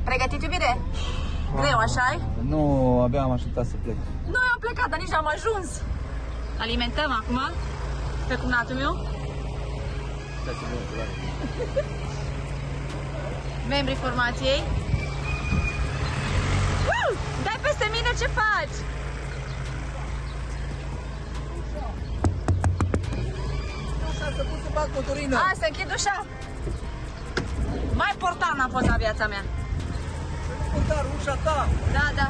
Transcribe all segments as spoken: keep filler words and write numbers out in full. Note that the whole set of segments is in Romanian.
Pregătit, iubire? Greu, așa-i? Nu, abia am așteptat să plec. Noi am plecat, dar nici n-am ajuns. Alimentăm acum pe cumnatul meu. Membrii formației. Uh! Dai peste mine, ce faci? Ușa, să pun să bag motorină. A, să închid ușa. Mai important am fost la viața mea. Dar ușa ta. Da, da.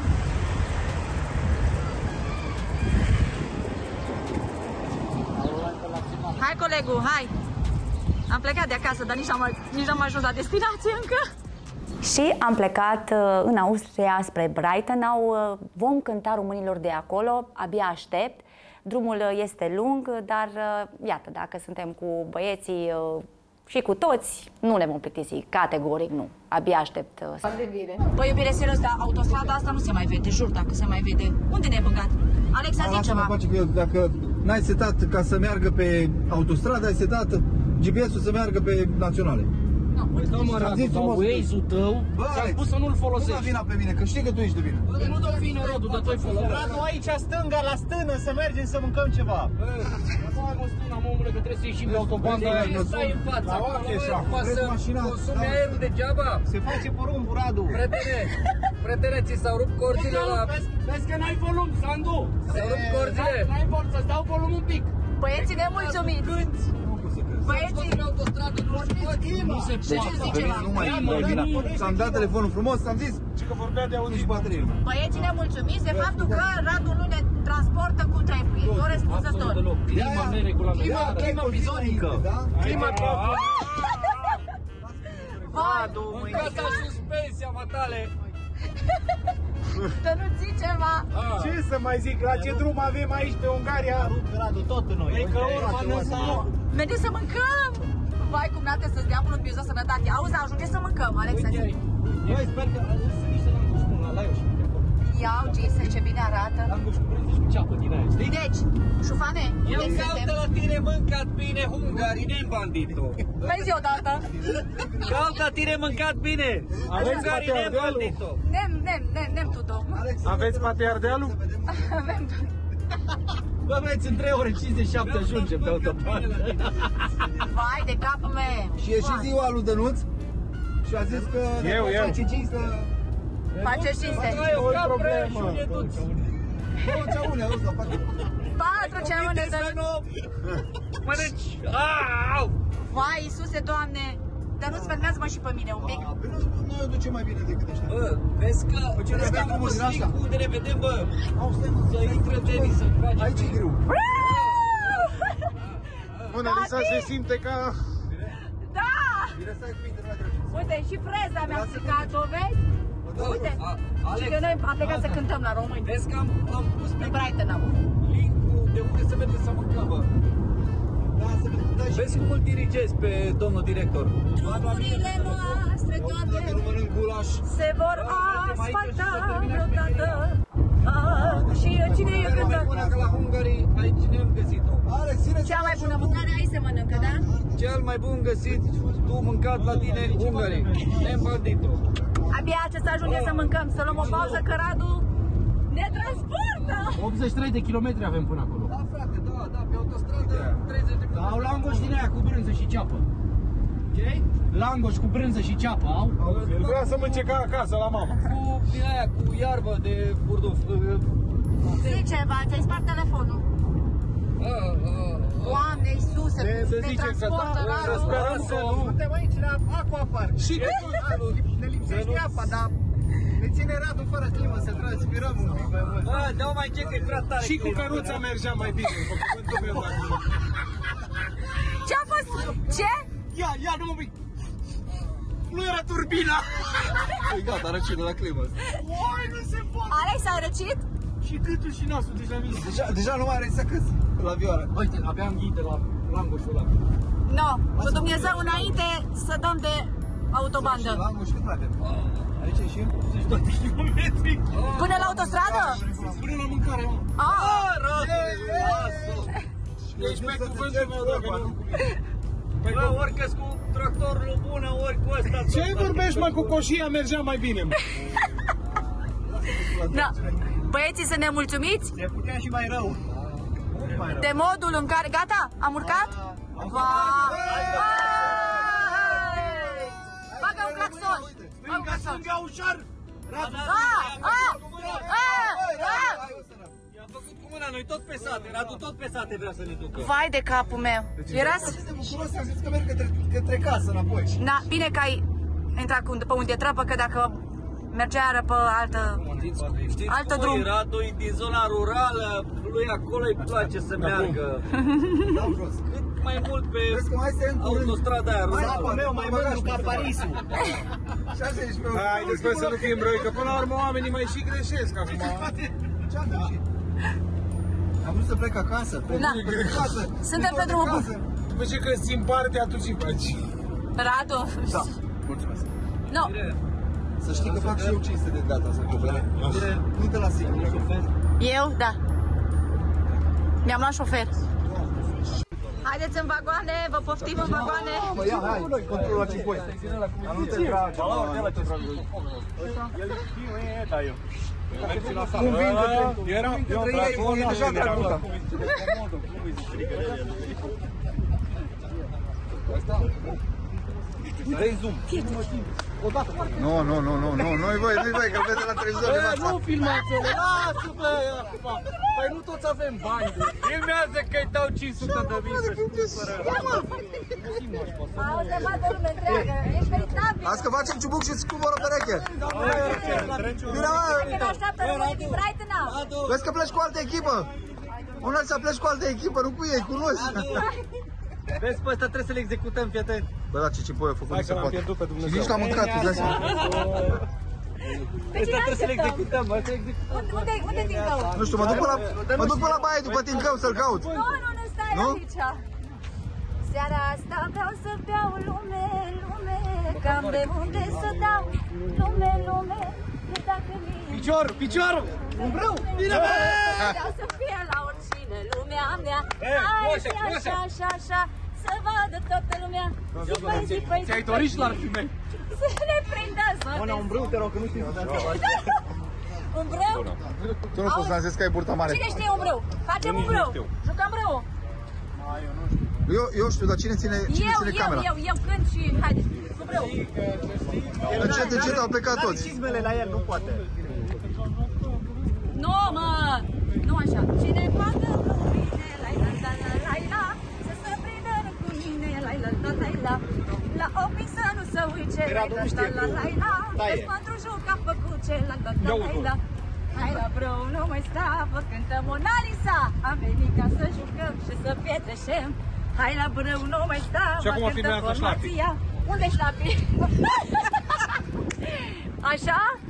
Hai, colegul, hai. Am plecat de acasă, dar nici n-am, nici n-am ajuns la destinație încă. Și am plecat în Austria spre Breitenau. Vom cânta românilor de acolo, abia aștept. Drumul este lung, dar iată, dacă suntem cu băieții și cu toți, nu ne vom plictisi, categoric nu. Abia aștept. Foarte bine. Băi, iubire, serios, dar autostrada asta nu se mai vede, jur, dacă se mai vede. Unde ne-ai băgat? Alexa, zi ceva. Face că eu, dacă n-ai setat ca să meargă pe autostradă, ai setat G P S-ul să meargă pe naționale. Păi da, mă, Radu, dar Waze-ul tău ți-am spus să nu-l folosești. Nu da vina pe mine, că știi că tu ești de vină. Bă, nu dă vină, Radu, dar tu ai folosit. Radu, aici stânga, la stână, să mergem să mâncăm ceva. Bă, hai mă stână, mă, omule, că trebuie să ieșim pe autobandă. Stai în fața, acum să consumi aerul degeaba. Se face porumbul, Radu. Prietene, prietene, ți s-au rupt corzile la... Vezi că n-ai volum, Sandu. S-au rupt corzile. N-ai volum, să-ți dau volum un pic. Băieții nemulțumiți. Băieții, Nu se ce zice la? Nu mai e vina. Ți-am dat telefonul frumos, ți-am zis că vorbea de auzit și baterie. Băieții nemulțumiți de faptul că Radu nu ne transportă cum trebuie. Corespunzător. Clima neregulamentară. Clima bizonică. Clima Vai, Mâncați suspensia, matale. să nu ții ceva. Ce să mai zic, la ce drum avem aici pe Ungaria? Rup Radu, tot pe noi. E că urma nu Mergem să mâncăm. Vai, cum n-ate să-ți dea unul bizos sănătate. Auzi, ajunge să mâncăm, Alexa. Băi, sper că sunt niște langoși bun la Laios. Iau, Jesus, ce bine arată. Langoși cu brânză și cu ceapă din aia, știi? Deci, șufane, Eu unde caută suntem? la tine mâncat bine hungarii, nem bandito. Vezi odată. Caut la tine mâncat bine, hungarii, nem bandito. Nem, nem, nem, nem tuto. Aveți patriardealul? Avem. Bă, vreți, în trei ore cincizeci și șapte ajungem pe autobandă. Vai de capul meu. Și e și ziua lui Dănuț și a zis că Eu, eu. face cinstă. Face cinste. Ai o capră problemă. și ne duci. Două ceaune, auzi, la patru. Patru ceamune de... Mănânci! Au! Vai, Iisuse, Doamne. Dar nu-ți filmează-mă și pe mine un pic. Păi nu, noi o ducem mai bine decât ăștia. Bă, vezi că... ce Vezi că ne-am acum drumul din stic asta? unde ne vedem, bă! Au, stai, mă, Să intră Denis să faci. aici e greu. Bună, Lisa, se simte ca... Da! Bine, stai cu minte, dragă. Uite, și freza mi-a stricat-o, vezi? Uite, A- și Alex, că noi am plecat să cântăm la români. vezi că am, am pus pe În Brighton-au. link-ul de unde se vede să mâncăm, bă. Da, să vedem, dai și Vezi cum îl dirigezi pe domnul director. Drumurile noastre dacă toate nu mănânc gulaș. se vor asfalta vreodată. Ah, și cine e Cea mai cântă? bună că la Hungarii, aici ne-am găsit-o. Alex, ține Cea mai bună mâncare aici se mănâncă, da? Cel mai bun găsit, tu mâncat la tine, Hungarii. Ne-am bandit-o. Abia ce să ajungem să mâncăm, să luăm o pauză că Radu ne transportă. optzeci și trei de kilometri avem până acolo. Da, frate, da, da, pe autostradă treizeci de kilometri. Au langoși din aia cu brânză și ceapă. Ce? Langoși cu brânză și ceapă, au? El vrea să mănânce ca acasă, la mama. Cu din aia, cu iarbă de burduf. Zice ceva, ți-ai spart telefonul. Doamne Iisuse, Se ne zice că transportă da, să Radu. sperăm că nu. Suntem aici la Aqua Park. Și că Ne lipsește apa, dar ne ține Radu fără climă să transpirăm un pic mai mult. Bă, dă-o mai ce că e prea tare. Și cu căruța mergea mai bine, cu cuvântul meu la tine. Ce-a fost? Ce? Ia, ia, nu mă pic. Nu era turbina. e gata, răcine la climă. Oi, nu se poate. Alex, ai răcit? Și gâtul și nasul deja mi Deja, deja nu mai are să câți la vioară. Uite, abia am ghid de la langoșul ăla. No, cu Dumnezeu înainte să dăm de autobandă. Și la anul și cât avem? Aici e și optzeci și doi de kilometri. Până la autostradă? Până la mâncare, mă. Ah, Deci pe cuvântul meu, dacă nu... Bă, urcă-ți cu tractorul bună, ori cu ăsta. Ce vorbești, mă, cu coșia mergea mai bine, mă. Da. Băieții, sunt nemulțumiți Se putea și mai rău. de modul în care... Gata? Am urcat? Vai! Bagă un claxon! Bagă un claxon! Stânga ușor! Ah! Ah! Ah! Ah! I-a făcut cu mâna, noi tot pesate, Radu tot pesate vrea să ne ducă. Vai de capul meu! Erați... Suntem bucuroși, am zis că merg către, către casă înapoi. Na, bine că ai intrat cu, pe unde trăpă, că dacă mergea iară pe altă... Știți, știți Altă cum drum. e, Radu e din zona rurală, lui acolo îi place să meargă. Dau jos. Cât mai mult pe Vezi că mai este în curând. autostrada aia Mai rurală. apă meu, mai mândru ca Parisul. șaizeci pe Haideți, bă, să nu fim răi, că până la urmă oamenii mai și greșesc acum. Ce-am greșit? Am vrut să plec acasă. Da. Acasă. Suntem pe drumul bun. După ce când țin parte, atunci îi faci. Radu. Da, mulțumesc. Nu. Să știi că fac și eu cinste de data asta cu bere. Nu te las singur. Eu? Da. Mi-am luat șofer. Haideți în vagoane, vă poftim în vagoane. Mă, ia, hai, controlul la Cipoi. Dar nu te trage. Cum vin către... Era, eu ei, deja trag multa. Dă-i zoom. Nu, nu, nu, nu, nu, nu-i voi, nu-i voi, că vede la televizor de față. Nu filmați-le, lasă-vă! Păi nu toți avem bani. Filmează că-i dau cinci sute de mii să Auzi, vadă lume întreagă, ești veritabil. Azi că facem ciubuc și îți cuvoră pereche. Bine, mă! Că ne așteaptă românii din Brighton. Vezi că pleci cu altă echipă. Unul să pleci cu altă echipă, nu cu ei, cu noi. Vezi, pe ăsta trebuie să-l executăm, fii atent. Bă, da, ce Cipoi a făcut, nu se poate. pierdut pe Și Dumnezeu. nici l-am mântrat, îți dai seama. Pe cine Trebuie să-l așteptăm? executăm, ăsta executăm. Unde, unde, unde din cău? Nu știu, mă duc pe la, mă duc pe la baie după Tincău să-l caut. Nu, nu, nu, stai Nu? aici. Seara asta vreau să beau lume, lume, că am de unde să dau. Lume, lume, nu dacă mi Picior, piciorul! Un brâu! Bine, bă! vreau să fie la oricine lumea mea. Eh, Hai coașe, și așa, coașe. așa, așa, să vadă toată lumea. Zi, păi, zi, păi, Ți-ai zi, dorit și păi, l-ar fi mei. să ne prindă, să ne un brâu, te rog, că nu știi să Un brâu? Tu nu poți să zis că ai burta mare. Cine știe un brâu? Facem un brâu. Jucăm brâu. Eu, eu știu, dar cine ține, cine Eu, ține eu, camera? eu, eu cânt și haide, cu brâu. Încet, încet au plecat toți. Cizmele la el, nu poate. Nu, mă! Nu așa. Cine poate cu mine, la la la la la la, să se prindă cu mine, la la la la la, la ochi să nu se uice, la la la la la la, vezi pentru joc a făcut ce, la la la la la. Hai la brâu, nu mai sta, vă cântăm Mona Lisa, am venit ca să jucăm și să petreșem. Hai la brâu, nu mai sta, Și acum vă filmează cântăm șlapii. formația. Unde-i șlapii? Așa?